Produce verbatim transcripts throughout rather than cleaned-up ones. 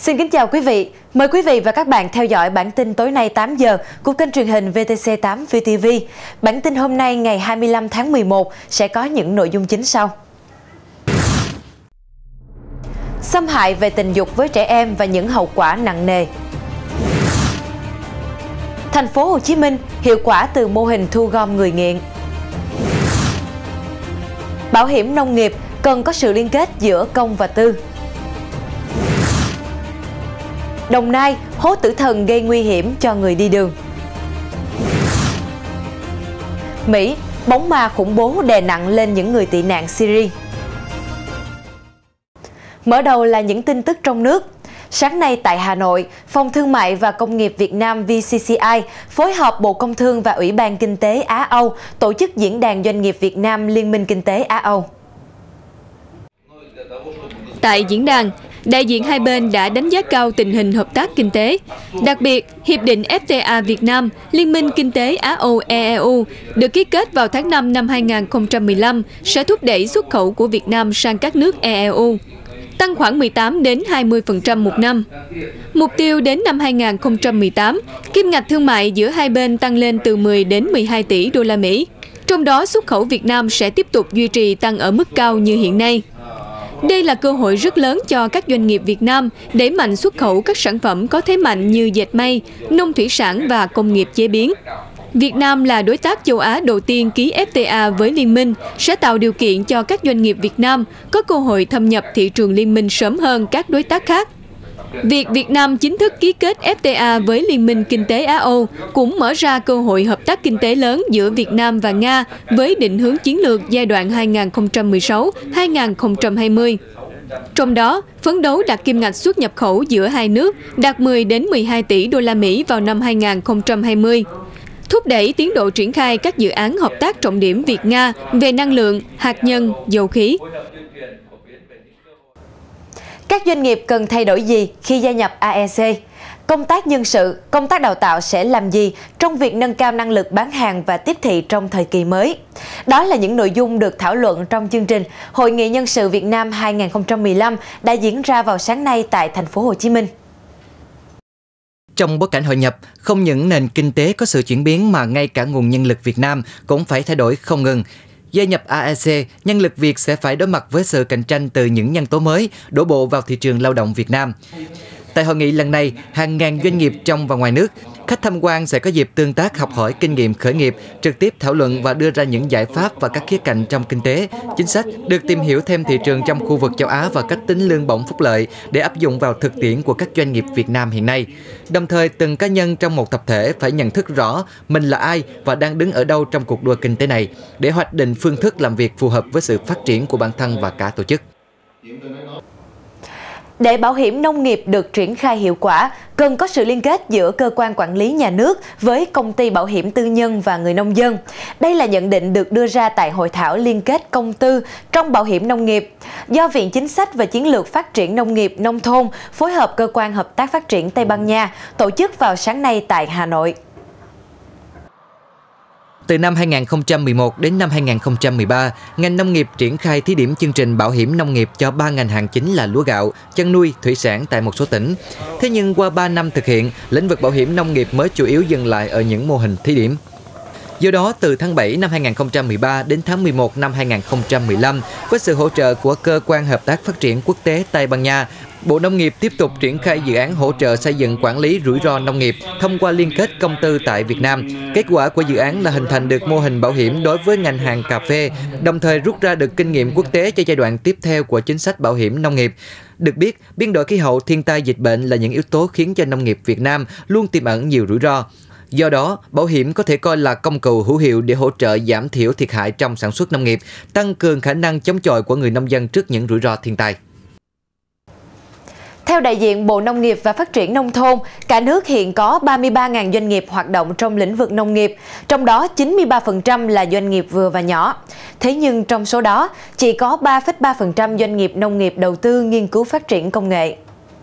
Xin kính chào quý vị. Mời quý vị và các bạn theo dõi bản tin tối nay tám giờ của kênh truyền hình vê tê xê tám vê tê vê. Bản tin hôm nay ngày hai mươi lăm tháng mười một sẽ có những nội dung chính sau. Xâm hại về tình dục với trẻ em và những hậu quả nặng nề. Thành phố Hồ Chí Minh hiệu quả từ mô hình thu gom người nghiện. Bảo hiểm nông nghiệp cần có sự liên kết giữa công và tư. Đồng Nai, hố tử thần gây nguy hiểm cho người đi đường. Mỹ, bóng ma khủng bố đè nặng lên những người tị nạn Syria. Mở đầu là những tin tức trong nước. Sáng nay tại Hà Nội, Phòng Thương mại và Công nghiệp Việt Nam vê xê xê i phối hợp Bộ Công Thương và Ủy ban Kinh tế Á-Âu tổ chức Diễn đàn Doanh nghiệp Việt Nam Liên minh Kinh tế Á-Âu. Tại diễn đàn, đại diện hai bên đã đánh giá cao tình hình hợp tác kinh tế. Đặc biệt, Hiệp định ép tê a Việt Nam, Liên minh Kinh tế Á-Âu e e u được ký kết vào tháng năm năm hai nghìn không trăm mười lăm sẽ thúc đẩy xuất khẩu của Việt Nam sang các nước e e u, tăng khoảng mười tám đến hai mươi phần trăm một năm. Mục tiêu đến năm hai nghìn không trăm mười tám, kim ngạch thương mại giữa hai bên tăng lên từ mười đến mười hai tỷ đô la Mỹ. Trong đó, xuất khẩu Việt Nam sẽ tiếp tục duy trì tăng ở mức cao như hiện nay. Đây là cơ hội rất lớn cho các doanh nghiệp Việt Nam đẩy mạnh xuất khẩu các sản phẩm có thế mạnh như dệt may, nông thủy sản và công nghiệp chế biến. Việt Nam là đối tác châu Á đầu tiên ký ép tê a với Liên minh, sẽ tạo điều kiện cho các doanh nghiệp Việt Nam có cơ hội thâm nhập thị trường Liên minh sớm hơn các đối tác khác. Việc Việt Nam chính thức ký kết ép tê a với Liên minh Kinh tế Á-Âu cũng mở ra cơ hội hợp tác kinh tế lớn giữa Việt Nam và Nga với định hướng chiến lược giai đoạn hai nghìn không trăm mười sáu đến hai nghìn không trăm hai mươi. Trong đó, phấn đấu đạt kim ngạch xuất nhập khẩu giữa hai nước đạt mười đến mười hai tỷ đô la Mỹ vào năm hai nghìn không trăm hai mươi. Thúc đẩy tiến độ triển khai các dự án hợp tác trọng điểm Việt-Nga về năng lượng, hạt nhân, dầu khí. Các doanh nghiệp cần thay đổi gì khi gia nhập a e xê? Công tác nhân sự, công tác đào tạo sẽ làm gì trong việc nâng cao năng lực bán hàng và tiếp thị trong thời kỳ mới? Đó là những nội dung được thảo luận trong chương trình Hội nghị Nhân sự Việt Nam hai nghìn không trăm mười lăm đã diễn ra vào sáng nay tại Thành phố Hồ Chí Minh. Trong bối cảnh hội nhập, không những nền kinh tế có sự chuyển biến mà ngay cả nguồn nhân lực Việt Nam cũng phải thay đổi không ngừng. Gia nhập a e xê, nhân lực Việt sẽ phải đối mặt với sự cạnh tranh từ những nhân tố mới đổ bộ vào thị trường lao động Việt Nam. Tại hội nghị lần này, hàng ngàn doanh nghiệp trong và ngoài nước, khách tham quan sẽ có dịp tương tác học hỏi kinh nghiệm khởi nghiệp, trực tiếp thảo luận và đưa ra những giải pháp và các khía cạnh trong kinh tế, chính sách, được tìm hiểu thêm thị trường trong khu vực châu Á và cách tính lương bổng phúc lợi để áp dụng vào thực tiễn của các doanh nghiệp Việt Nam hiện nay. Đồng thời, từng cá nhân trong một tập thể phải nhận thức rõ mình là ai và đang đứng ở đâu trong cuộc đua kinh tế này để hoạch định phương thức làm việc phù hợp với sự phát triển của bản thân và cả tổ chức. Để bảo hiểm nông nghiệp được triển khai hiệu quả, cần có sự liên kết giữa cơ quan quản lý nhà nước với công ty bảo hiểm tư nhân và người nông dân. Đây là nhận định được đưa ra tại hội thảo liên kết công tư trong bảo hiểm nông nghiệp do Viện Chính sách và Chiến lược Phát triển Nông nghiệp Nông thôn phối hợp Cơ quan Hợp tác Phát triển Tây Ban Nha tổ chức vào sáng nay tại Hà Nội. Từ năm hai nghìn không trăm mười một đến năm hai nghìn không trăm mười ba, ngành nông nghiệp triển khai thí điểm chương trình bảo hiểm nông nghiệp cho ba ngành hàng chính là lúa gạo, chăn nuôi, thủy sản tại một số tỉnh. Thế nhưng qua ba năm thực hiện, lĩnh vực bảo hiểm nông nghiệp mới chủ yếu dừng lại ở những mô hình thí điểm. Do đó, từ tháng bảy năm hai nghìn không trăm mười ba đến tháng mười một năm hai nghìn không trăm mười lăm, với sự hỗ trợ của Cơ quan Hợp tác Phát triển Quốc tế Tây Ban Nha, Bộ Nông nghiệp tiếp tục triển khai dự án hỗ trợ xây dựng quản lý rủi ro nông nghiệp thông qua liên kết công tư tại Việt Nam. Kết quả của dự án là hình thành được mô hình bảo hiểm đối với ngành hàng cà phê, đồng thời rút ra được kinh nghiệm quốc tế cho giai đoạn tiếp theo của chính sách bảo hiểm nông nghiệp. Được biết, biến đổi khí hậu, thiên tai, dịch bệnh là những yếu tố khiến cho nông nghiệp Việt Nam luôn tiềm ẩn nhiều rủi ro. Do đó, bảo hiểm có thể coi là công cụ hữu hiệu để hỗ trợ giảm thiểu thiệt hại trong sản xuất nông nghiệp, tăng cường khả năng chống chọi của người nông dân trước những rủi ro thiên tai. Theo đại diện Bộ Nông nghiệp và Phát triển Nông thôn, cả nước hiện có ba mươi ba nghìn doanh nghiệp hoạt động trong lĩnh vực nông nghiệp, trong đó chín mươi ba phần trăm là doanh nghiệp vừa và nhỏ. Thế nhưng trong số đó, chỉ có ba phẩy ba phần trăm doanh nghiệp nông nghiệp đầu tư nghiên cứu phát triển công nghệ.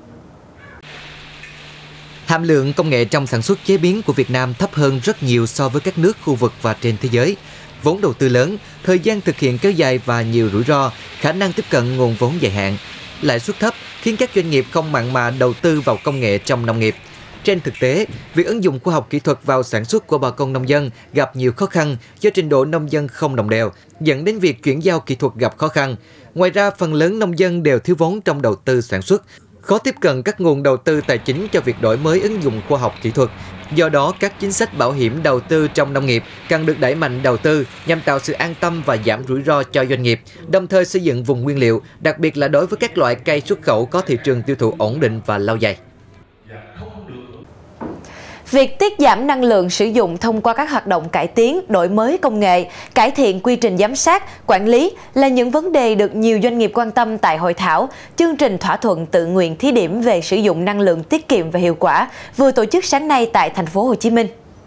Hàm lượng công nghệ trong sản xuất chế biến của Việt Nam thấp hơn rất nhiều so với các nước khu vực và trên thế giới. Vốn đầu tư lớn, thời gian thực hiện kéo dài và nhiều rủi ro, khả năng tiếp cận nguồn vốn dài hạn, lãi suất thấp, khiến các doanh nghiệp không mặn mà đầu tư vào công nghệ trong nông nghiệp. Trên thực tế, việc ứng dụng khoa học kỹ thuật vào sản xuất của bà con nông dân gặp nhiều khó khăn do trình độ nông dân không đồng đều, dẫn đến việc chuyển giao kỹ thuật gặp khó khăn. Ngoài ra, phần lớn nông dân đều thiếu vốn trong đầu tư sản xuất, khó tiếp cận các nguồn đầu tư tài chính cho việc đổi mới ứng dụng khoa học kỹ thuật. Do đó, các chính sách bảo hiểm đầu tư trong nông nghiệp cần được đẩy mạnh đầu tư nhằm tạo sự an tâm và giảm rủi ro cho doanh nghiệp, đồng thời xây dựng vùng nguyên liệu, đặc biệt là đối với các loại cây xuất khẩu có thị trường tiêu thụ ổn định và lâu dài. Việc tiết giảm năng lượng sử dụng thông qua các hoạt động cải tiến, đổi mới công nghệ, cải thiện quy trình giám sát, quản lý là những vấn đề được nhiều doanh nghiệp quan tâm tại hội thảo chương trình thỏa thuận tự nguyện thí điểm về sử dụng năng lượng tiết kiệm và hiệu quả vừa tổ chức sáng nay tại thành phố Hồ Chí Minh.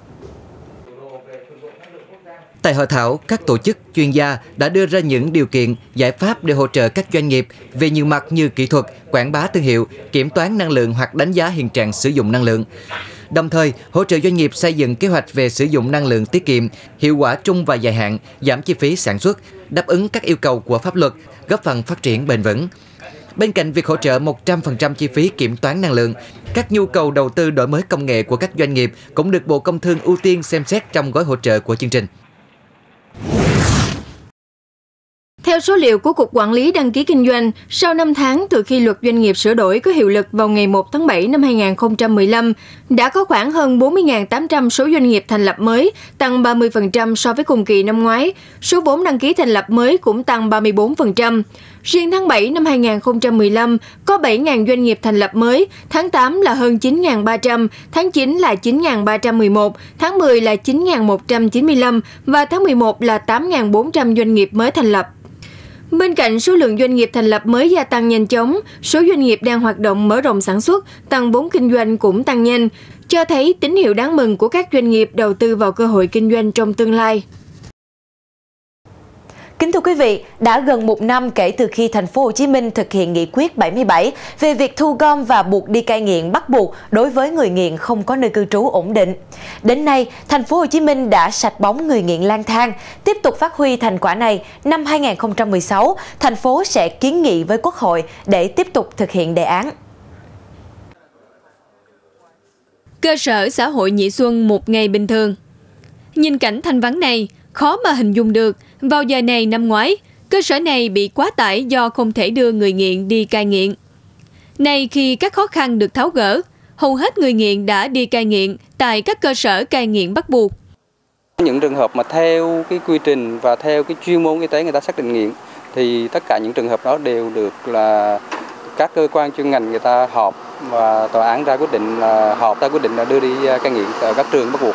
Tại hội thảo, các tổ chức chuyên gia đã đưa ra những điều kiện, giải pháp để hỗ trợ các doanh nghiệp về nhiều mặt như kỹ thuật, quảng bá thương hiệu, kiểm toán năng lượng hoặc đánh giá hiện trạng sử dụng năng lượng. Đồng thời, hỗ trợ doanh nghiệp xây dựng kế hoạch về sử dụng năng lượng tiết kiệm, hiệu quả trung và dài hạn, giảm chi phí sản xuất, đáp ứng các yêu cầu của pháp luật, góp phần phát triển bền vững. Bên cạnh việc hỗ trợ một trăm phần trăm chi phí kiểm toán năng lượng, các nhu cầu đầu tư đổi mới công nghệ của các doanh nghiệp cũng được Bộ Công Thương ưu tiên xem xét trong gói hỗ trợ của chương trình. Theo số liệu của Cục Quản lý Đăng ký Kinh doanh, sau năm tháng từ khi luật doanh nghiệp sửa đổi có hiệu lực vào ngày một tháng bảy năm hai nghìn không trăm mười lăm, đã có khoảng hơn bốn mươi nghìn tám trăm số doanh nghiệp thành lập mới, tăng ba mươi phần trăm so với cùng kỳ năm ngoái. Số vốn đăng ký thành lập mới cũng tăng ba mươi tư phần trăm. Riêng tháng bảy năm hai nghìn không trăm mười lăm có bảy nghìn doanh nghiệp thành lập mới, tháng tám là hơn chín nghìn ba trăm, tháng chín là chín nghìn ba trăm mười một, tháng mười là chín nghìn một trăm chín mươi lăm và tháng mười một là tám nghìn bốn trăm doanh nghiệp mới thành lập. Bên cạnh số lượng doanh nghiệp thành lập mới gia tăng nhanh chóng, số doanh nghiệp đang hoạt động mở rộng sản xuất, tăng vốn kinh doanh cũng tăng nhanh, cho thấy tín hiệu đáng mừng của các doanh nghiệp đầu tư vào cơ hội kinh doanh trong tương lai. Kính thưa quý vị, đã gần một năm kể từ khi thành phố Hồ Chí Minh thực hiện nghị quyết bảy mươi bảy về việc thu gom và buộc đi cai nghiện bắt buộc đối với người nghiện không có nơi cư trú ổn định. Đến nay, thành phố Hồ Chí Minh đã sạch bóng người nghiện lang thang. Tiếp tục phát huy thành quả này, năm hai nghìn không trăm mười sáu, thành phố sẽ kiến nghị với Quốc hội để tiếp tục thực hiện đề án. Cơ sở xã hội Nhị Xuân một ngày bình thường. Nhìn cảnh thanh vắng này, khó mà hình dung được, vào giờ này năm ngoái, cơ sở này bị quá tải do không thể đưa người nghiện đi cai nghiện. Nay khi các khó khăn được tháo gỡ, hầu hết người nghiện đã đi cai nghiện tại các cơ sở cai nghiện bắt buộc. Những trường hợp mà theo cái quy trình và theo cái chuyên môn y tế người ta xác định nghiện, thì tất cả những trường hợp đó đều được là các cơ quan chuyên ngành người ta họp và tòa án ra quyết định là họp ra quyết định là đưa đi cai nghiện ở các trường bắt buộc.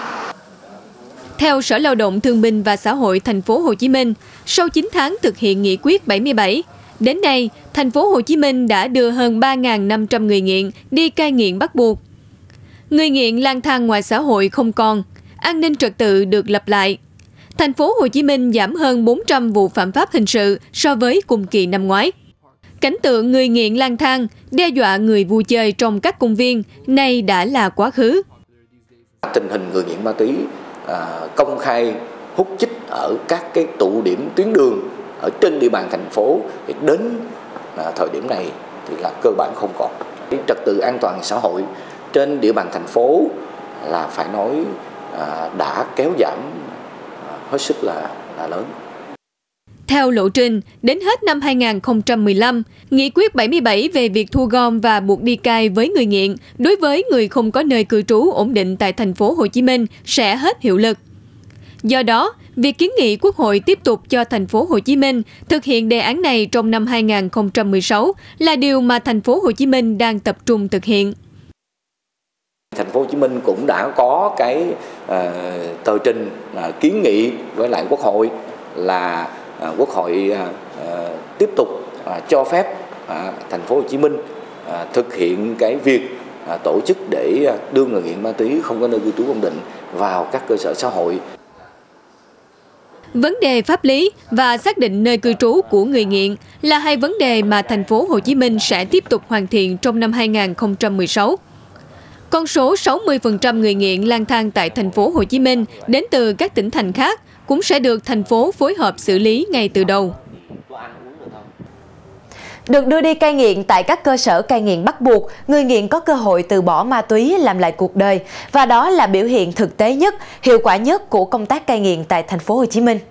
Theo Sở Lao động Thương binh và Xã hội thành phố Hồ Chí Minh, sau chín tháng thực hiện nghị quyết bảy mươi bảy, đến nay, thành phố Hồ Chí Minh đã đưa hơn ba nghìn năm trăm người nghiện đi cai nghiện bắt buộc. Người nghiện lang thang ngoài xã hội không còn, an ninh trật tự được lập lại. Thành phố Hồ Chí Minh giảm hơn bốn trăm vụ phạm pháp hình sự so với cùng kỳ năm ngoái. Cảnh tượng người nghiện lang thang, đe dọa người vui chơi trong các công viên nay đã là quá khứ. Tình hình người nghiện ma túy À, công khai hút chích ở các cái tụ điểm tuyến đường ở trên địa bàn thành phố thì đến à, thời điểm này thì là cơ bản không còn. Trật tự an toàn xã hội trên địa bàn thành phố là phải nói à, đã kéo giảm à, hết sức là, là lớn. Theo lộ trình, đến hết năm hai nghìn không trăm mười lăm, nghị quyết bảy mươi bảy về việc thu gom và buộc đi cai với người nghiện đối với người không có nơi cư trú ổn định tại thành phố Hồ Chí Minh sẽ hết hiệu lực. Do đó, việc kiến nghị Quốc hội tiếp tục cho thành phố Hồ Chí Minh thực hiện đề án này trong năm hai nghìn không trăm mười sáu là điều mà thành phố Hồ Chí Minh đang tập trung thực hiện. Thành phố Hồ Chí Minh cũng đã có cái uh, tờ trình uh, kiến nghị với lại Quốc hội là uh, Quốc hội uh, uh, tiếp tục uh, cho phép uh, thành phố Hồ Chí Minh uh, thực hiện cái việc uh, tổ chức để uh, đưa người nghiện ma túy không có nơi cư trú ổn định vào các cơ sở xã hội. Vấn đề pháp lý và xác định nơi cư trú của người nghiện là hai vấn đề mà thành phố Hồ Chí Minh sẽ tiếp tục hoàn thiện trong năm hai nghìn không trăm mười sáu. Con số sáu mươi phần trăm người nghiện lang thang tại thành phố Hồ Chí Minh đến từ các tỉnh thành khác cũng sẽ được thành phố phối hợp xử lý ngay từ đầu. Được đưa đi cai nghiện tại các cơ sở cai nghiện bắt buộc, người nghiện có cơ hội từ bỏ ma túy làm lại cuộc đời, và đó là biểu hiện thực tế nhất, hiệu quả nhất của công tác cai nghiện tại thành phố Hồ Chí Minh.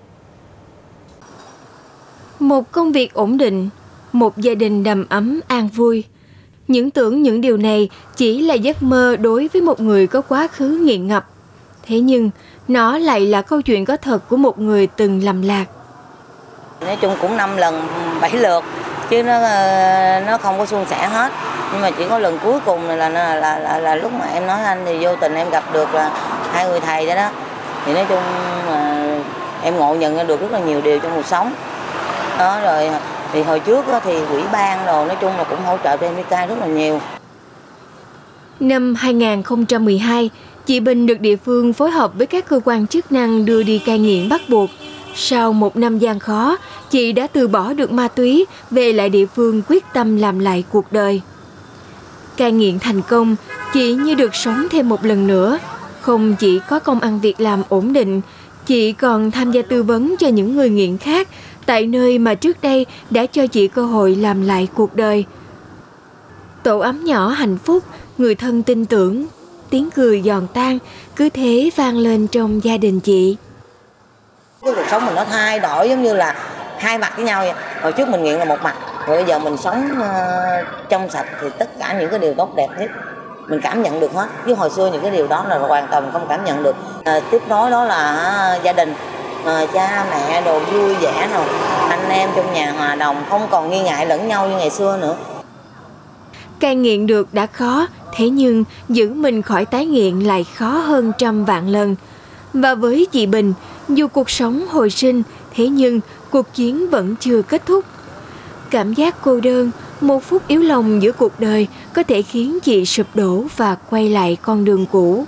Một công việc ổn định, một gia đình đầm ấm an vui. Những tưởng những điều này chỉ là giấc mơ đối với một người có quá khứ nghiện ngập. Thế nhưng, nó lại là câu chuyện có thật của một người từng lầm lạc. Nói chung cũng năm lần, bảy lượt, chứ nó nó không có suôn sẻ hết. Nhưng mà chỉ có lần cuối cùng là là, là, là, là, là lúc mà em nói anh thì vô tình em gặp được là hai người thầy đó đó. Thì nói chung là em ngộ nhận được rất là nhiều điều trong cuộc sống. Đó rồi thì hồi trước thì ủy ban đồ nói chung là cũng hỗ trợ cho em đi cai rất là nhiều. Năm hai nghìn không trăm mười hai, chị Bình được địa phương phối hợp với các cơ quan chức năng đưa đi cai nghiện bắt buộc. Sau một năm gian khó, chị đã từ bỏ được ma túy, về lại địa phương quyết tâm làm lại cuộc đời. Cai nghiện thành công, chị như được sống thêm một lần nữa. Không chỉ có công ăn việc làm ổn định, chị còn tham gia tư vấn cho những người nghiện khác tại nơi mà trước đây đã cho chị cơ hội làm lại cuộc đời. Tổ ấm nhỏ hạnh phúc, người thân tin tưởng, tiếng cười giòn tan cứ thế vang lên trong gia đình chị. Cái cuộc sống mình nó thay đổi giống như là hai mặt với nhau vậy. Hồi trước mình nghiện là một mặt, rồi bây giờ mình sống uh, trong sạch thì tất cả những cái điều tốt đẹp nhất mình cảm nhận được hết. Chứ hồi xưa những cái điều đó là hoàn toàn mình không cảm nhận được. À, tiếp nối đó là uh, gia đình, uh, cha mẹ đồ vui vẻ nào, anh em trong nhà hòa đồng, không còn nghi ngại lẫn nhau như ngày xưa nữa. Cai nghiện được đã khó, thế nhưng giữ mình khỏi tái nghiện lại khó hơn trăm vạn lần. Và với chị Bình, dù cuộc sống hồi sinh, thế nhưng cuộc chiến vẫn chưa kết thúc. Cảm giác cô đơn, một phút yếu lòng giữa cuộc đời có thể khiến chị sụp đổ và quay lại con đường cũ.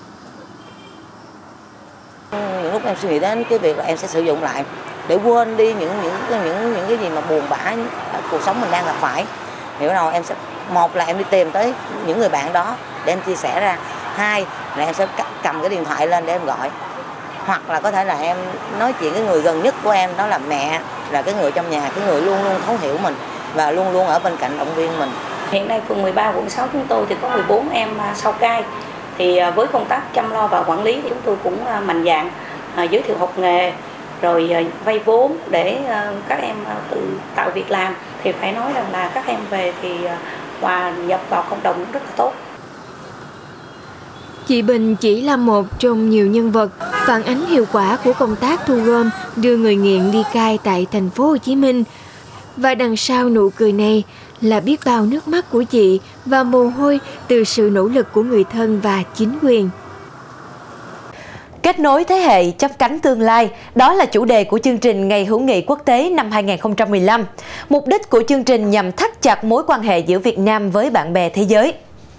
Những lúc em suy nghĩ đến cái việc là em sẽ sử dụng lại để quên đi những những những những cái gì mà buồn bã cuộc sống mình đang gặp phải. Hiểu đâu em sẽ một là em đi tìm tới những người bạn đó để em chia sẻ ra, hai là em sẽ cầm cái điện thoại lên để em gọi, hoặc là có thể là em nói chuyện với người gần nhất của em, đó là mẹ, là cái người trong nhà, cái người luôn luôn thấu hiểu mình và luôn luôn ở bên cạnh động viên mình. Hiện nay phường mười ba quận sáu chúng tôi thì có mười bốn em sau cai. Thì với công tác chăm lo và quản lý thì chúng tôi cũng mạnh dạn giới thiệu học nghề, rồi vay vốn để các em tự tạo việc làm. Thì phải nói rằng là các em về thì hòa nhập vào cộng đồng rất là tốt. Chị Bình chỉ là một trong nhiều nhân vật phản ánh hiệu quả của công tác thu gom đưa người nghiện đi cai tại thành phố Hồ Chí Minh. Và đằng sau nụ cười này là biết bao nước mắt của chị và mồ hôi từ sự nỗ lực của người thân và chính quyền. Kết nối thế hệ, chắp cánh tương lai, đó là chủ đề của chương trình Ngày Hữu nghị Quốc tế năm hai nghìn không trăm mười lăm. Mục đích của chương trình nhằm thắt chặt mối quan hệ giữa Việt Nam với bạn bè thế giới.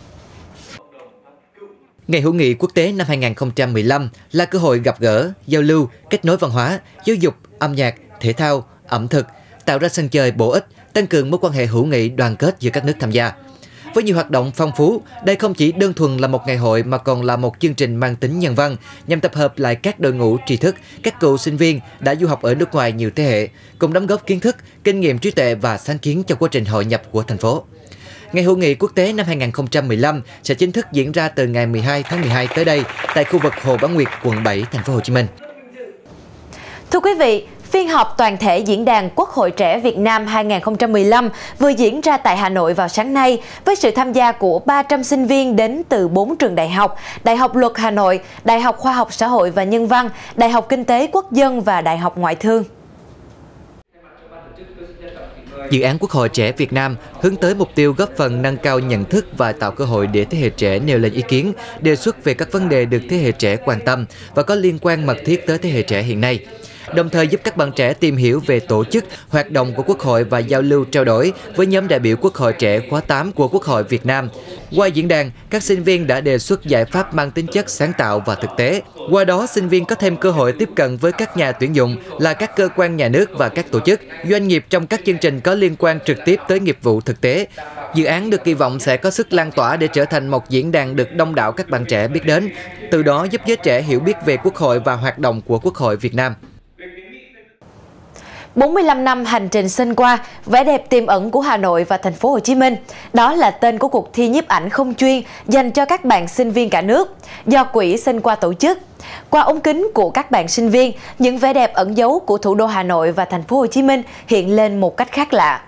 Ngày Hữu nghị Quốc tế năm hai nghìn không trăm mười lăm là cơ hội gặp gỡ, giao lưu, kết nối văn hóa, giáo dục, âm nhạc, thể thao, ẩm thực, tạo ra sân chơi bổ ích, tăng cường mối quan hệ hữu nghị đoàn kết giữa các nước tham gia. Với nhiều hoạt động phong phú, đây không chỉ đơn thuần là một ngày hội mà còn là một chương trình mang tính nhân văn nhằm tập hợp lại các đội ngũ tri thức, các cựu sinh viên đã du học ở nước ngoài nhiều thế hệ, cùng đóng góp kiến thức, kinh nghiệm trí tuệ và sáng kiến cho quá trình hội nhập của thành phố. Ngày Hữu nghị Quốc tế năm hai nghìn không trăm mười lăm sẽ chính thức diễn ra từ ngày mười hai tháng mười hai tới đây tại khu vực Hồ Bán Nguyệt, quận bảy, thành phố Hồ Chí Minh. Thưa quý vị, phiên họp toàn thể Diễn đàn Quốc hội trẻ Việt Nam hai nghìn không trăm mười lăm vừa diễn ra tại Hà Nội vào sáng nay với sự tham gia của ba trăm sinh viên đến từ bốn trường đại học: Đại học Luật Hà Nội, Đại học Khoa học Xã hội và Nhân văn, Đại học Kinh tế Quốc dân và Đại học Ngoại thương. Dự án Quốc hội trẻ Việt Nam hướng tới mục tiêu góp phần nâng cao nhận thức và tạo cơ hội để thế hệ trẻ nêu lên ý kiến, đề xuất về các vấn đề được thế hệ trẻ quan tâm và có liên quan mật thiết tới thế hệ trẻ hiện nay, đồng thời giúp các bạn trẻ tìm hiểu về tổ chức, hoạt động của Quốc hội và giao lưu trao đổi với nhóm đại biểu Quốc hội trẻ khóa tám của Quốc hội Việt Nam. Qua diễn đàn, các sinh viên đã đề xuất giải pháp mang tính chất sáng tạo và thực tế. Qua đó, sinh viên có thêm cơ hội tiếp cận với các nhà tuyển dụng là các cơ quan nhà nước và các tổ chức, doanh nghiệp trong các chương trình có liên quan trực tiếp tới nghiệp vụ thực tế. Dự án được kỳ vọng sẽ có sức lan tỏa để trở thành một diễn đàn được đông đảo các bạn trẻ biết đến, từ đó giúp giới trẻ hiểu biết về Quốc hội và hoạt động của Quốc hội Việt Nam. bốn mươi lăm năm hành trình sinh qua, vẻ đẹp tiềm ẩn của Hà Nội và thành phố Hồ Chí Minh. Đó là tên của cuộc thi nhiếp ảnh không chuyên dành cho các bạn sinh viên cả nước, do Quỹ Sinh Qua tổ chức. Qua ống kính của các bạn sinh viên, những vẻ đẹp ẩn giấu của thủ đô Hà Nội và thành phố Hồ Chí Minh hiện lên một cách khác lạ.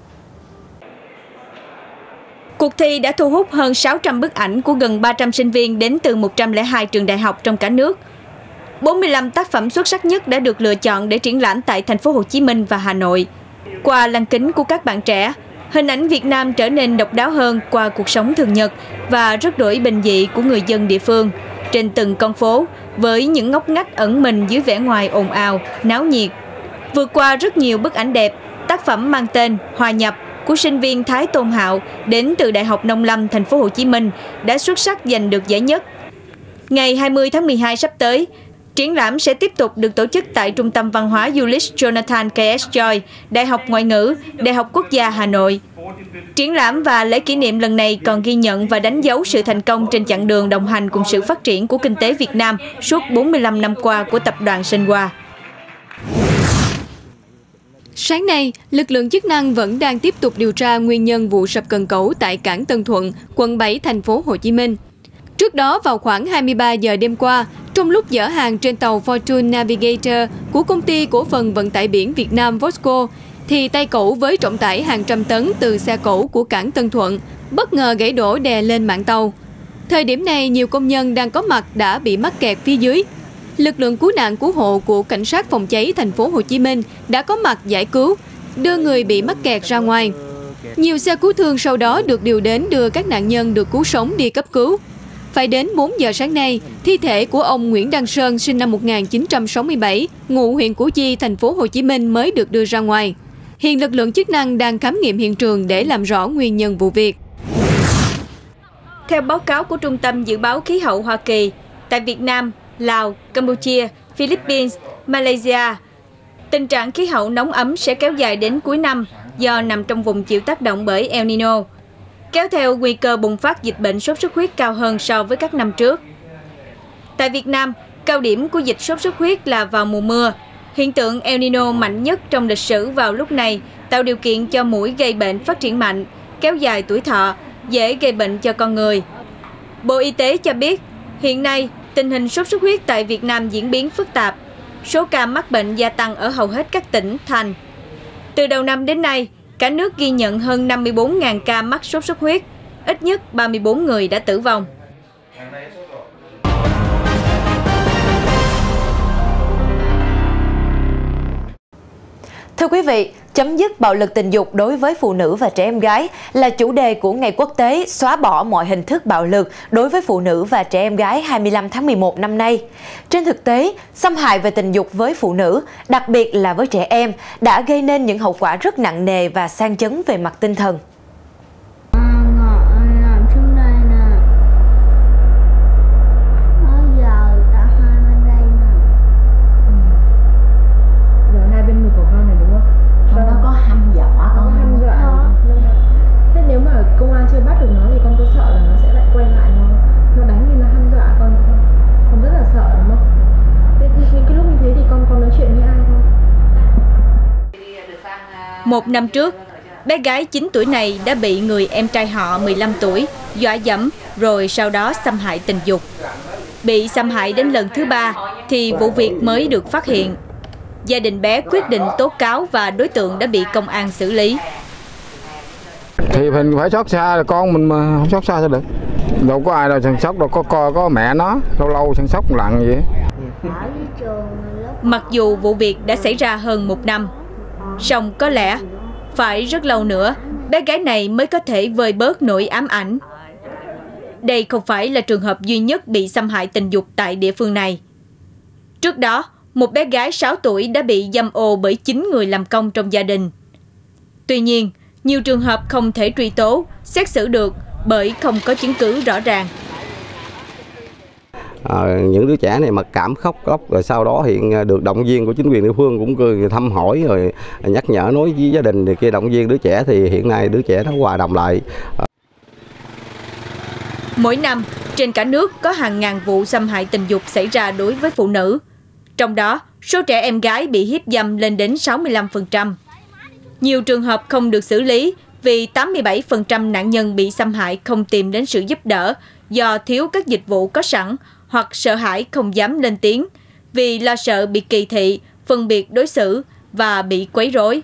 Cuộc thi đã thu hút hơn sáu trăm bức ảnh của gần ba trăm sinh viên đến từ một trăm lẻ hai trường đại học trong cả nước. bốn mươi lăm tác phẩm xuất sắc nhất đã được lựa chọn để triển lãm tại thành phố Hồ Chí Minh và Hà Nội. Qua lăng kính của các bạn trẻ, hình ảnh Việt Nam trở nên độc đáo hơn qua cuộc sống thường nhật và rất đổi bình dị của người dân địa phương trên từng con phố, với những ngóc ngách ẩn mình dưới vẻ ngoài ồn ào, náo nhiệt. Vượt qua rất nhiều bức ảnh đẹp, tác phẩm mang tên Hòa Nhập của sinh viên Thái Tôn Hạo đến từ Đại học Nông Lâm thành phố Hồ Chí Minh đã xuất sắc giành được giải nhất. Ngày hai mươi tháng mười hai sắp tới, triển lãm sẽ tiếp tục được tổ chức tại Trung tâm Văn hóa du lịch Jonathan ca ét Choi, Đại học Ngoại ngữ, Đại học Quốc gia Hà Nội. Triển lãm và lễ kỷ niệm lần này còn ghi nhận và đánh dấu sự thành công trên chặng đường đồng hành cùng sự phát triển của kinh tế Việt Nam suốt bốn mươi lăm năm qua của tập đoàn Sinh Qua. Sáng nay, lực lượng chức năng vẫn đang tiếp tục điều tra nguyên nhân vụ sập cần cẩu tại cảng Tân Thuận, quận bảy, thành phố Hồ Chí Minh. Trước đó, vào khoảng hai mươi ba giờ đêm qua, trong lúc dỡ hàng trên tàu Fortune Navigator của công ty cổ phần vận tải biển Việt Nam Vosco, thì tay cẩu với trọng tải hàng trăm tấn từ xe cẩu của cảng Tân Thuận bất ngờ gãy đổ đè lên mạn tàu. Thời điểm này, nhiều công nhân đang có mặt đã bị mắc kẹt phía dưới. Lực lượng cứu nạn cứu hộ của cảnh sát phòng cháy thành phố Hồ Chí Minh đã có mặt giải cứu, đưa người bị mắc kẹt ra ngoài. Nhiều xe cứu thương sau đó được điều đến đưa các nạn nhân được cứu sống đi cấp cứu. Phải đến bốn giờ sáng nay, thi thể của ông Nguyễn Đăng Sơn sinh năm một nghìn chín trăm sáu mươi bảy, ngụ huyện Củ Chi, thành phố Hồ Chí Minh mới được đưa ra ngoài. Hiện lực lượng chức năng đang khám nghiệm hiện trường để làm rõ nguyên nhân vụ việc. Theo báo cáo của Trung tâm Dự báo Khí hậu Hoa Kỳ, tại Việt Nam, Lào, Campuchia, Philippines, Malaysia, tình trạng khí hậu nóng ấm sẽ kéo dài đến cuối năm do nằm trong vùng chịu tác động bởi El Nino, kéo theo nguy cơ bùng phát dịch bệnh sốt xuất huyết cao hơn so với các năm trước. Tại Việt Nam, cao điểm của dịch sốt xuất huyết là vào mùa mưa. Hiện tượng El Nino mạnh nhất trong lịch sử vào lúc này tạo điều kiện cho muỗi gây bệnh phát triển mạnh, kéo dài tuổi thọ, dễ gây bệnh cho con người. Bộ Y tế cho biết, hiện nay, tình hình sốt xuất huyết tại Việt Nam diễn biến phức tạp. Số ca mắc bệnh gia tăng ở hầu hết các tỉnh, thành. Từ đầu năm đến nay, cả nước ghi nhận hơn năm mươi bốn nghìn ca mắc sốt xuất huyết, ít nhất ba mươi bốn người đã tử vong. Thưa quý vị, chấm dứt bạo lực tình dục đối với phụ nữ và trẻ em gái là chủ đề của Ngày Quốc tế xóa bỏ mọi hình thức bạo lực đối với phụ nữ và trẻ em gái hai mươi lăm tháng mười một năm nay. Trên thực tế, xâm hại về tình dục với phụ nữ, đặc biệt là với trẻ em, đã gây nên những hậu quả rất nặng nề và sang chấn về mặt tinh thần. Một năm trước, bé gái chín tuổi này đã bị người em trai họ mười lăm tuổi dọa dẫm rồi sau đó xâm hại tình dục. Bị xâm hại đến lần thứ ba thì vụ việc mới được phát hiện. Gia đình bé quyết định tố cáo và đối tượng đã bị công an xử lý. Thì mình phải xót xa, là con mình mà không xót xa sao được. Đâu có ai đâu săn sóc, đâu có coi có mẹ nó, lâu lâu săn sóc lặng vậy. Mặc dù vụ việc đã xảy ra hơn một năm, song có lẽ phải rất lâu nữa bé gái này mới có thể vơi bớt nỗi ám ảnh. Đây không phải là trường hợp duy nhất bị xâm hại tình dục tại địa phương này. Trước đó, một bé gái sáu tuổi đã bị dâm ô bởi chín người làm công trong gia đình. Tuy nhiên, nhiều trường hợp không thể truy tố, xét xử được bởi không có chứng cứ rõ ràng. À, những đứa trẻ này mặc cảm khóc lóc rồi sau đó hiện được động viên của chính quyền địa phương cũng cười thăm hỏi rồi nhắc nhở nói với gia đình thì kia động viên đứa trẻ thì hiện nay đứa trẻ nó hòa đồng lại. Mỗi năm trên cả nước có hàng ngàn vụ xâm hại tình dục xảy ra đối với phụ nữ, trong đó số trẻ em gái bị hiếp dâm lên đến sáu mươi lăm phần trăm. Nhiều trường hợp không được xử lý vì tám mươi bảy phần trăm nạn nhân bị xâm hại không tìm đến sự giúp đỡ do thiếu các dịch vụ có sẵn hoặc sợ hãi không dám lên tiếng vì lo sợ bị kỳ thị, phân biệt đối xử và bị quấy rối.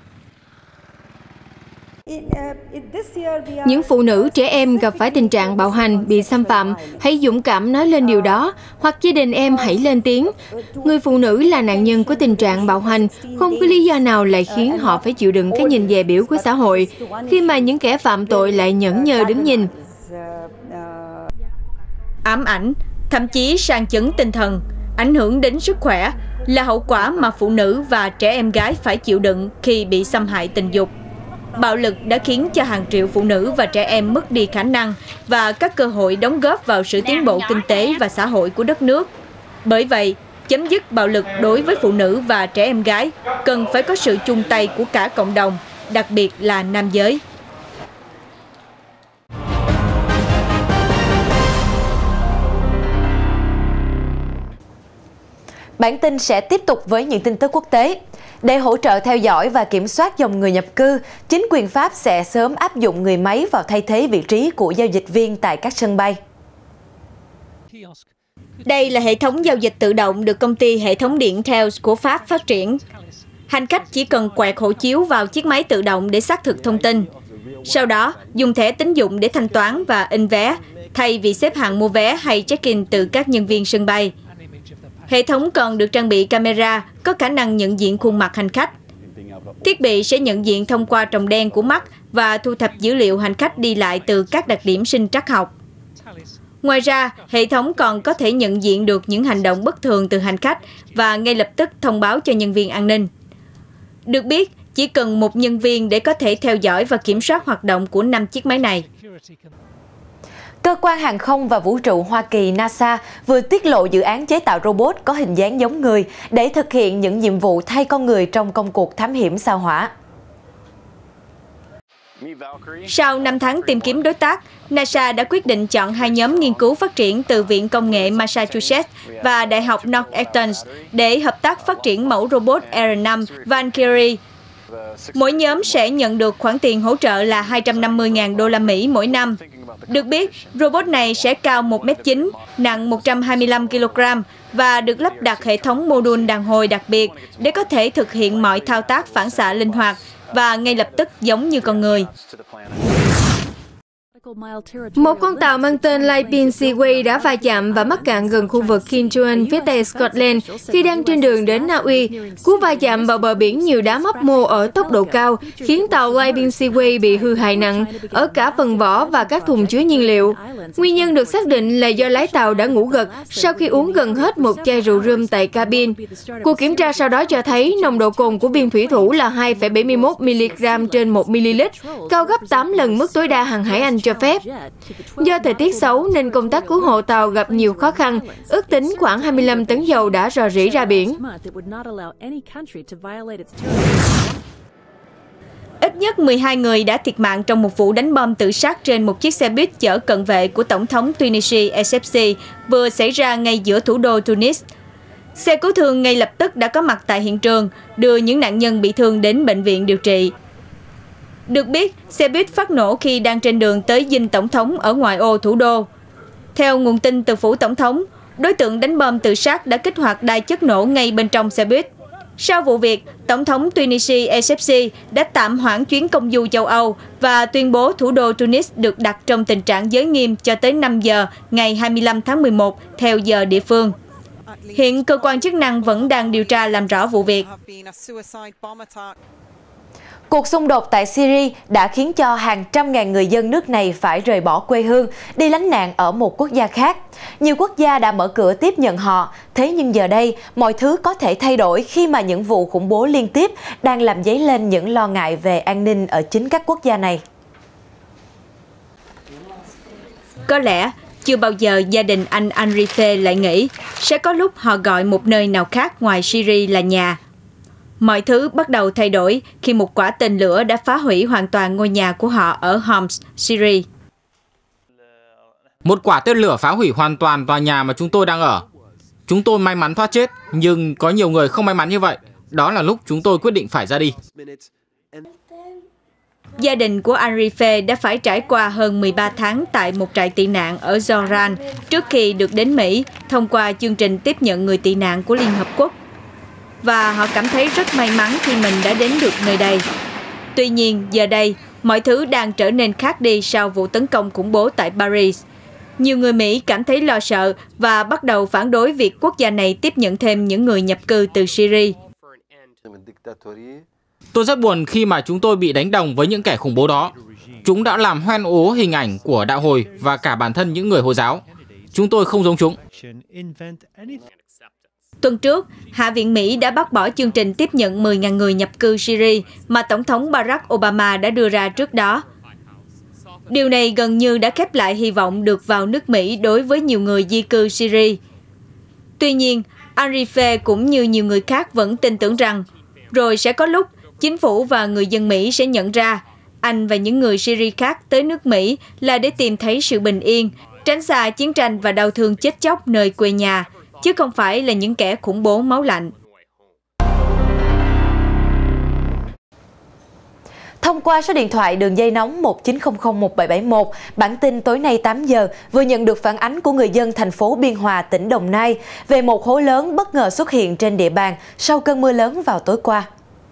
Những phụ nữ, trẻ em gặp phải tình trạng bạo hành, bị xâm phạm, hãy dũng cảm nói lên điều đó, hoặc gia đình em hãy lên tiếng. Người phụ nữ là nạn nhân của tình trạng bạo hành, không có lý do nào lại khiến họ phải chịu đựng cái nhìn dè bỉu của xã hội, khi mà những kẻ phạm tội lại nhẫn nhơ đứng nhìn. Ám ảnh, thậm chí sang chấn tinh thần, ảnh hưởng đến sức khỏe là hậu quả mà phụ nữ và trẻ em gái phải chịu đựng khi bị xâm hại tình dục. Bạo lực đã khiến cho hàng triệu phụ nữ và trẻ em mất đi khả năng và các cơ hội đóng góp vào sự tiến bộ kinh tế và xã hội của đất nước. Bởi vậy, chấm dứt bạo lực đối với phụ nữ và trẻ em gái cần phải có sự chung tay của cả cộng đồng, đặc biệt là nam giới. Bản tin sẽ tiếp tục với những tin tức quốc tế. Để hỗ trợ theo dõi và kiểm soát dòng người nhập cư, chính quyền Pháp sẽ sớm áp dụng người máy vào thay thế vị trí của giao dịch viên tại các sân bay. Đây là hệ thống giao dịch tự động được công ty hệ thống điện Thales của Pháp phát triển. Hành khách chỉ cần quẹt hộ chiếu vào chiếc máy tự động để xác thực thông tin. Sau đó, dùng thẻ tín dụng để thanh toán và in vé, thay vì xếp hàng mua vé hay check-in từ các nhân viên sân bay. Hệ thống còn được trang bị camera có khả năng nhận diện khuôn mặt hành khách. Thiết bị sẽ nhận diện thông qua tròng đen của mắt và thu thập dữ liệu hành khách đi lại từ các đặc điểm sinh trắc học. Ngoài ra, hệ thống còn có thể nhận diện được những hành động bất thường từ hành khách và ngay lập tức thông báo cho nhân viên an ninh. Được biết, chỉ cần một nhân viên để có thể theo dõi và kiểm soát hoạt động của năm chiếc máy này. Cơ quan Hàng không và Vũ trụ Hoa Kỳ NASA vừa tiết lộ dự án chế tạo robot có hình dáng giống người để thực hiện những nhiệm vụ thay con người trong công cuộc thám hiểm sao Hỏa. Sau năm tháng tìm kiếm đối tác, NASA đã quyết định chọn hai nhóm nghiên cứu phát triển từ Viện Công nghệ Massachusetts và Đại học Northeastern để hợp tác phát triển mẫu robot R năm Valkyrie. Mỗi nhóm sẽ nhận được khoản tiền hỗ trợ là hai trăm năm mươi nghìn đô la Mỹ mỗi năm. Được biết, robot này sẽ cao một mét chín, nặng một trăm hai mươi lăm ki lô gam và được lắp đặt hệ thống mô đun đàn hồi đặc biệt để có thể thực hiện mọi thao tác phản xạ linh hoạt và ngay lập tức giống như con người. Một con tàu mang tên Lightning Seaway đã va chạm và mắc cạn gần khu vực Kintuan, phía tây Scotland khi đang trên đường đến Na Uy. Cú va chạm vào bờ biển nhiều đá mấp mô ở tốc độ cao khiến tàu Lightning Seaway bị hư hại nặng ở cả phần vỏ và các thùng chứa nhiên liệu. Nguyên nhân được xác định là do lái tàu đã ngủ gật sau khi uống gần hết một chai rượu rum tại cabin. Cuộc kiểm tra sau đó cho thấy nồng độ cồn của viên thủy thủ là hai phẩy bảy mươi mốt mi-li-gam trên một mi-li-lít, cao gấp tám lần mức tối đa hàng hải Anh cho phép. Do thời tiết xấu nên công tác cứu hộ tàu gặp nhiều khó khăn, ước tính khoảng hai mươi lăm tấn dầu đã rò rỉ ra biển. Ít nhất mười hai người đã thiệt mạng trong một vụ đánh bom tự sát trên một chiếc xe buýt chở cận vệ của Tổng thống Tunisia Essebsi vừa xảy ra ngay giữa thủ đô Tunis. Xe cứu thương ngay lập tức đã có mặt tại hiện trường, đưa những nạn nhân bị thương đến bệnh viện điều trị. Được biết, xe buýt phát nổ khi đang trên đường tới dinh tổng thống ở ngoại ô thủ đô. Theo nguồn tin từ phủ tổng thống, đối tượng đánh bom tự sát đã kích hoạt đài chất nổ ngay bên trong xe buýt. Sau vụ việc, Tổng thống Tunisia Essebsi đã tạm hoãn chuyến công du châu Âu và tuyên bố thủ đô Tunis được đặt trong tình trạng giới nghiêm cho tới năm giờ ngày hai mươi lăm tháng mười một theo giờ địa phương. Hiện cơ quan chức năng vẫn đang điều tra làm rõ vụ việc. Cuộc xung đột tại Syria đã khiến cho hàng trăm ngàn người dân nước này phải rời bỏ quê hương, đi lánh nạn ở một quốc gia khác. Nhiều quốc gia đã mở cửa tiếp nhận họ, thế nhưng giờ đây, mọi thứ có thể thay đổi khi mà những vụ khủng bố liên tiếp đang làm dấy lên những lo ngại về an ninh ở chính các quốc gia này. Có lẽ, chưa bao giờ gia đình anh Anrife lại nghĩ sẽ có lúc họ gọi một nơi nào khác ngoài Syria là nhà. Mọi thứ bắt đầu thay đổi khi một quả tên lửa đã phá hủy hoàn toàn ngôi nhà của họ ở Homs, Syria. Một quả tên lửa phá hủy hoàn toàn tòa nhà mà chúng tôi đang ở. Chúng tôi may mắn thoát chết, nhưng có nhiều người không may mắn như vậy. Đó là lúc chúng tôi quyết định phải ra đi. Gia đình của Arife đã phải trải qua hơn mười ba tháng tại một trại tị nạn ở Jordan trước khi được đến Mỹ thông qua chương trình tiếp nhận người tị nạn của Liên Hợp Quốc. Và họ cảm thấy rất may mắn khi mình đã đến được nơi đây. Tuy nhiên, giờ đây, mọi thứ đang trở nên khác đi sau vụ tấn công khủng bố tại Paris. Nhiều người Mỹ cảm thấy lo sợ và bắt đầu phản đối việc quốc gia này tiếp nhận thêm những người nhập cư từ Syria. Tôi rất buồn khi mà chúng tôi bị đánh đồng với những kẻ khủng bố đó. Chúng đã làm hoen ố hình ảnh của đạo Hồi và cả bản thân những người Hồi giáo. Chúng tôi không giống chúng. Tuần trước, Hạ viện Mỹ đã bác bỏ chương trình tiếp nhận mười nghìn người nhập cư Syria mà Tổng thống Barack Obama đã đưa ra trước đó. Điều này gần như đã khép lại hy vọng được vào nước Mỹ đối với nhiều người di cư Syria. Tuy nhiên, Arife cũng như nhiều người khác vẫn tin tưởng rằng rồi sẽ có lúc chính phủ và người dân Mỹ sẽ nhận ra anh và những người Syria khác tới nước Mỹ là để tìm thấy sự bình yên, tránh xa chiến tranh và đau thương chết chóc nơi quê nhà, chứ không phải là những kẻ khủng bố máu lạnh. Thông qua số điện thoại đường dây nóng một chín không không một bảy bảy một, bản tin tối nay tám giờ vừa nhận được phản ánh của người dân thành phố Biên Hòa, tỉnh Đồng Nai về một hố lớn bất ngờ xuất hiện trên địa bàn sau cơn mưa lớn vào tối qua.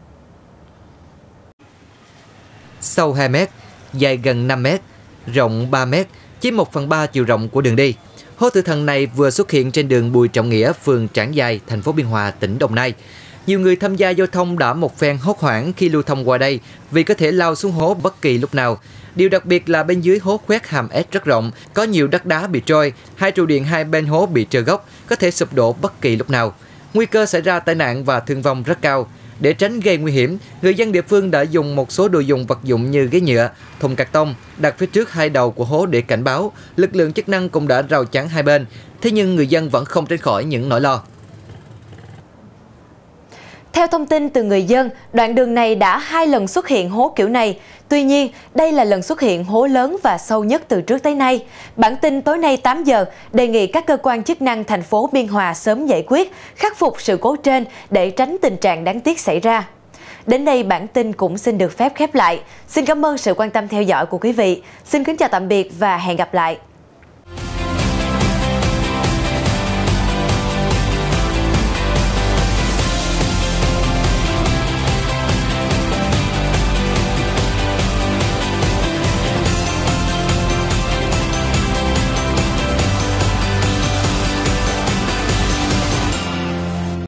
Sâu hai mét, dài gần năm mét, rộng ba mét, chiếm một phần ba chiều rộng của đường đi. Hố tử thần này vừa xuất hiện trên đường Bùi Trọng Nghĩa, phường Trảng Giài, thành phố Biên Hòa, tỉnh Đồng Nai. Nhiều người tham gia giao thông đã một phen hốt hoảng khi lưu thông qua đây vì có thể lao xuống hố bất kỳ lúc nào. Điều đặc biệt là bên dưới hố khoét hàm ếch rất rộng, có nhiều đất đá bị trôi, hai trụ điện hai bên hố bị trơ gốc, có thể sụp đổ bất kỳ lúc nào. Nguy cơ xảy ra tai nạn và thương vong rất cao. Để tránh gây nguy hiểm, người dân địa phương đã dùng một số đồ dùng vật dụng như ghế nhựa, thùng cạc tông đặt phía trước hai đầu của hố để cảnh báo. Lực lượng chức năng cũng đã rào chắn hai bên, thế nhưng người dân vẫn không tránh khỏi những nỗi lo. Theo thông tin từ người dân, đoạn đường này đã hai lần xuất hiện hố kiểu này. Tuy nhiên, đây là lần xuất hiện hố lớn và sâu nhất từ trước tới nay. Bản tin tối nay tám giờ đề nghị các cơ quan chức năng thành phố Biên Hòa sớm giải quyết, khắc phục sự cố trên để tránh tình trạng đáng tiếc xảy ra. Đến đây bản tin cũng xin được phép khép lại. Xin cảm ơn sự quan tâm theo dõi của quý vị. Xin kính chào tạm biệt và hẹn gặp lại.